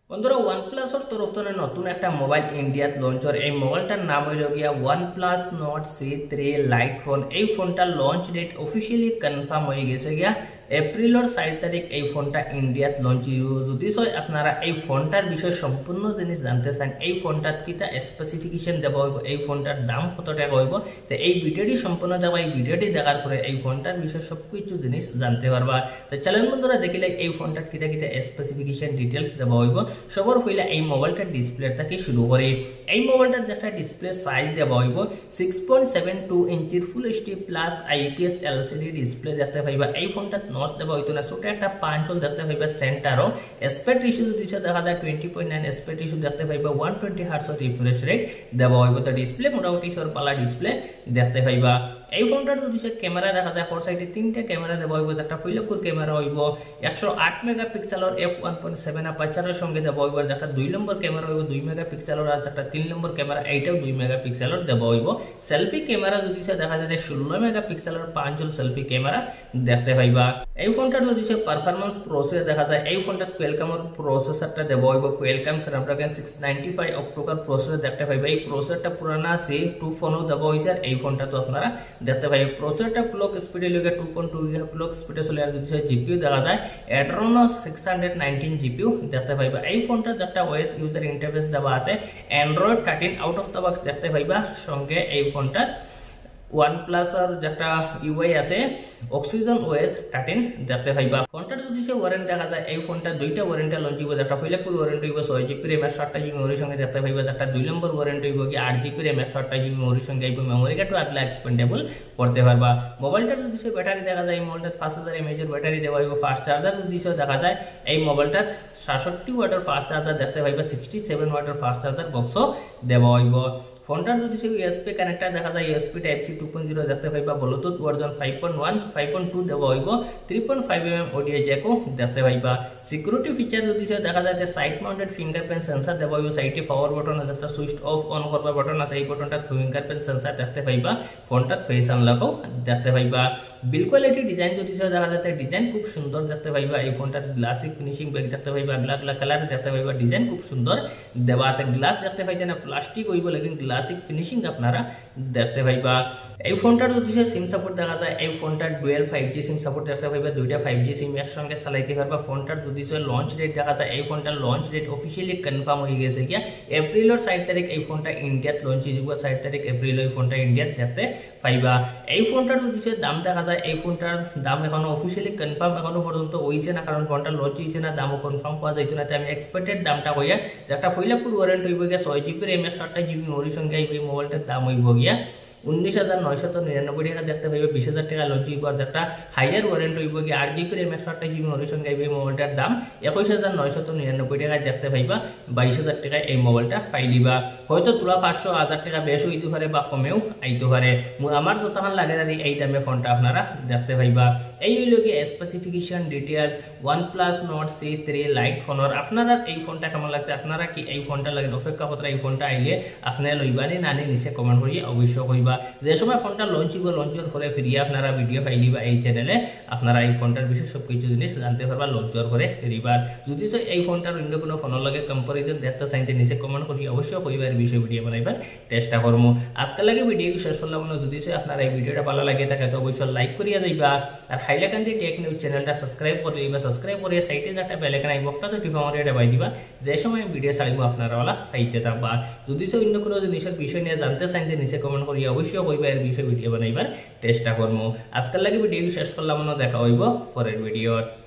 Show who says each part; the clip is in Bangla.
Speaker 1: বন্ধুরা ওয়ানপ্লাসের তরফ থেকে নতুন একটা মোবাইল ইন্ডিয়াত লঞ্চ হয়। এই মোবাইলটার নাম হইল গিয়া OnePlus not C3 light phone. এই ফোনটার লঞ্চ ডেট অফিসিয়ালি কনফার্ম হয়ে গেছে গিয়া এপ্রিলের 4 তারিখ এই ফোনটা ইন্ডিয়াত লঞ্চ হইব। যদি আপনারা এই ফোনটার বিষয়ে সম্পূর্ণ জিনিস জানতে চান, এই ফোনটার কিটা স্পেসিফিকেশন দেওয়া হইব, এই ফোনটার দাম কত টাকা হইব, তো এই ভিডিওটি সম্পূর্ণ যাবা। এই ভিডিওটি দেখার পরে এই ফোনটার বিষয়ে সবকিছু জিনিস জানতে পারবা। তো চলেন বন্ধুরা দেখিলে এই ফোনটার কিটা কিটা স্পেসিফিকেশন ডিটেলস দেওয়া হইব। সবার পহলে এই মোবাইলটার ডিসপ্লে থেকে শুরু করি। এই মোবাইলটার যেটা ডিসপ্লে সাইজ দেওয়া হইব 6.72 ইঞ্চির full HD plus IPS LCD display দেখতে পাইবা। এই ফোনটার নচ দেওয়া হইতো না, ছোট একটা পাঞ্চল দেখতে পাইবা সেন্টারও। এসপেক্ট রেশিও দিছে দেখা যায় 20.9 এসপেক্ট রেশিও দেখতে পাইবা। 120 হার্টজ রিফ্রেশ রেট দেওয়া হইব। তো ডিসপ্লে মোটামুটি সর পালা ডিসপ্লে দেখতে পাইবা। এই ফোনটার যদি ক্যামেরা দেখা যায় ফোর সাইডে তিনটা ক্যামেরা দেওয়া হইব। একটা ফইলকুর ক্যামেরা হইব 108 মেগাপিক্সেলের f1.7 অ্যাপারচারের সঙ্গে দেওয়া হইব। যেটা 2 নম্বর ক্যামেরা হইব 2 মেগাপিক্সেলের, আর যেটা 3 নম্বর ক্যামেরা এইটাও 2 মেগাপিক্সেলের দেওয়া হইব। সেলফি ক্যামেরা যদি দেখা যায় 16 মেগাপিক্সেলের 5 সেলফি ক্যামেরা দেখতে পাইবা। এই ফোনটার যদি পারফরম্যান্স প্রসেস দেখা যায়, এই ফোনটার কোয়েলকামের প্রসেসরটা দেওয়া হইব। কোয়েলকাম স্ন্যাপড্রাগন 695 অক্টোকর প্রসেসর দেখতে পাইবা। এই প্রসেসরটা পুরানা C2 ফোনও দেওয়া হয়েছে, আর এই ফোনটা তো আপনারা দেখতে পাইবা। প্রসেসরটা ক্লক স্পিডে লগে 2.2 GHz ক্লক স্পিডে চলে। আর যদি জিপিইউ দেখা যায় Adreno 619 জিপিইউ দেখতে পাইবা। এই ফোনটা যেটা OS ইউজার ইন্টারফেস দেওয়া আছে Android 13 out of the box দেখতে পাইবা। সঙ্গে এই ফোনটা OnePlus এর যেটা UI আছে Oxygen OS 13 দেখতে পাইবা। ফোনটার যদি ওয়ারেন্টি দেখা যায়, এই ফোনটা দুইটা ওয়ারেন্টি লঞ্চ হইব। যেটা হইলে ফুল ওয়ারেন্টি হইব 6GB RAM 128GB মেমোরির সঙ্গে দেখতে পাইবা। যেটা 2 নম্বর ওয়ারেন্টি হইব কি 8GB RAM 128GB মেমোরির সঙ্গে আইব। মেমোরি কার্ডও আগলা এক্সপেন্ডেবল করতে পারবা। মোবাইলটার যদি ব্যাটারি দেখা যায়, এই মোবাইলটা 5000 mAh এর ব্যাটারি দেওয়া হইব। ফাস্ট চার্জার যদি দেখা যায়, এই মোবাইলটা 67 ওয়াটের ফাস্ট চার্জার দেখতে পাইবা। 67 ওয়াটের ফাস্ট চার্জার বক্সও দেওয়া হইব। ফোনটার যদি USB কানেক্টর দেখা যায়, USB Type-C 2.0 দেখতে পাইবা। ব্লুটুথ ভার্সন 5.1 5.2 দেওয়া হইব। 3.5mm অডিও জ্যাকও দেখতে পাইবা। সিকিউরিটি ফিচার যদি দেখা যায়, সাইড মাউন্টেড ফিঙ্গারপ্রিন্ট সেন্সর দেওয়া হইব। সাইডে পাওয়ার বাটন আছে, একটা সুইচ অফ অন করবার বাটন আছে। এই বাটনটা ফিঙ্গারপ্রিন্ট সেন্সর দেখতে পাইবা। ফোনটার ফেস আনলকও দেখতে পাইবা। বিল কোয়ালিটি ডিজাইন যদি দেখা যায়, ডিজাইন খুব সুন্দর দেখতে পাইবা। এই ফোনটার গ্লাসি ফিনিশিং ব্যাগ দেখতে পাইবা। আগলা কালার দেখতে পাইবা। ডিজাইন খুব সুন্দর দেওয়া আছে। গ্লাস দেখতে পাইতে না, প্লাস্টিক হইব, লেকিন ক্লাসিক ফিনিশিং আপনারা দেখতে পাইবা। এই ফোনটার যদি সিম সাপোর্ট দেখা যায়, এই ফোনটার ডুয়েল 5G সিম সাপোর্ট দেখতে পাইবা। দুইটা 5G সিম একসঙ্গে চালাইতে পারবা। ফোনটার যদি লঞ্চ ডেট দেখা যায়, এই ফোনটার লঞ্চ ডেট অফিসিয়ালি কনফার্ম হয়ে গেছে গিয়া এপ্রিলের 4 তারিখ এই ফোনটা ইন্ডিয়াত লঞ্চ হইব। 4 তারিখ এপ্রিল এই ফোনটা ইন্ডিয়াত দেখতে পাইবা। এই ফোনটার যদি দাম দেখা যায়, এই ফোনটার দাম এখনো অফিসিয়ালি কনফার্ম এখনো পর্যন্ত হইছে না, কারণ ফোনটা লঞ্চ হইছে না, দামও কনফার্ম পাওয়া যাইতো না। আমি এক্সপেক্টেড দামটা কইয়া, যেটা ফইলাপুর ওয়ারেন্ট হইব গিয়া 6GB RAM 128GB মেমোরির সঙ্গে এই মোবাইলটার দাম হইব গিয়া 19,999 টাকা দেখতে পাইবে। 20,000 টাকা লঞ্চ হইব। আর যেটা হাইয়ার ওয়ারেন্ট হইব গিয়ে 8GB RAM 128GB মেমোরির সঙ্গে এই মোবাইলটার দাম 21,999 টাকা দেখতে পাইবা। 22,000 টাকায় এই মোবাইলটা পাইলিবা। হয়তো তোলা 500-1000 টাকা বেশ হইতে পারে বা কমেও আইতে পারে। আমার যতক্ষণ লাগে এই দামে ফোনটা আপনারা দেখতে পাইবা। এই হইল গিয়ে specification details OnePlus Nord C3 Lite ফোনের। আপনারা এই ফোনটা কেমন লাগছে, আপনারা কি এই ফোনটা লাগে অপেক্ষা করতে, এই ফোনটা আইলে আপনারা লইবানি না নিচে কমেন্ট করিয়ে অবশ্যই কইবা। যে সময় ফোনটা লঞ্চ হইব, লঞ্চের পরে ফিরিয়ে আপনারা ভিডিও পাইলিবা এই চ্যানেলে। আপনারা এই ফোনটার বিষয়ে সবকিছু জিনিস জানতে পারবা লঞ্চের পরে ফিরিবার। যদি এই ফোনটার অন্য কোনো ফোনের লগে কম্পারিজন দেখতে চাইতে নিচে কমেন্ট করি অবশ্যই কইবার, বিষয় ভিডিও বানাইবার চেষ্টা করবো। আজকে লাগে ভিডিও শেষ করলাম। যদি আপনারা এই ভিডিওটা ভালো লাগে থাকে তো অবশ্যই লাইক করিয়া যাইবা। আর হাইলাকান্দি টেক নিউজ চ্যানেলটা সাবস্ক্রাইব করে দিবা। সাবস্ক্রাইব করে সাইটে যেটা বেল আইকন আইবকটা তো টিপা মারিয়া দেবাই দিবা। যে সময় ভিডিও ছাড়িব আপনারা ওলা পাইতে থাকবা। যদি অন্য কোনো জিনিসের বিষয় নিয়ে জানতে চাইতে নিচে কমেন্ট করি অবশ্যই কইবা, এর বিষয়ে ভিডিও বানাইবার চেষ্টা করবো। আজকের লাগে ভিডিও শেষ করলাম, দেখা হইব পরের ভিডিও।